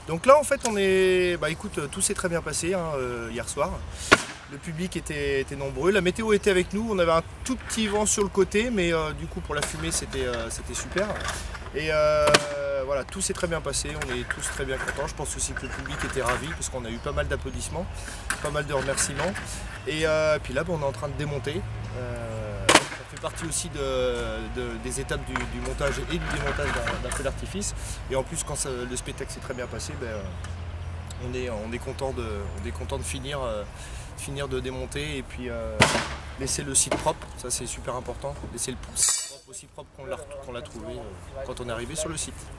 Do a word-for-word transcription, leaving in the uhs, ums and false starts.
Donc là en fait on est, bah écoute, tout s'est très bien passé hein, euh, hier soir. Le public était, était nombreux, la météo était avec nous, on avait un tout petit vent sur le côté, mais euh, du coup pour la fumée c'était euh, c'était super. Et euh, voilà, tout s'est très bien passé, on est tous très bien contents. Je pense aussi que le public était ravi parce qu'on a eu pas mal d'applaudissements, pas mal de remerciements. Et euh, puis là bah, on est en train de démonter. Euh, ça fait partie aussi de, de, des étapes du, du montage et du démontage d'un feu d'artifice. Et en plus quand ça, le spectacle s'est très bien passé, ben, on est, on est content de, on est content de finir, euh, finir de démonter et puis euh, laisser le site propre, ça c'est super important, laisser le site propre aussi propre qu'on l'a qu'on l'a trouvé euh, quand on est arrivé sur le site.